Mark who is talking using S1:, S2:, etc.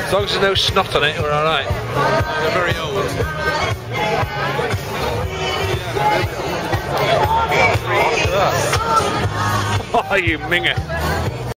S1: As long as there's no snot on it, we're alright. They're very old. Oh, you minger.